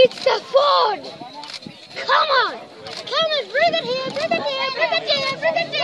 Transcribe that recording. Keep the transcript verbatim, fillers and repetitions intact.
It's the food! Come on! Come on, bring it here, bring it here, bring it here, bring it here!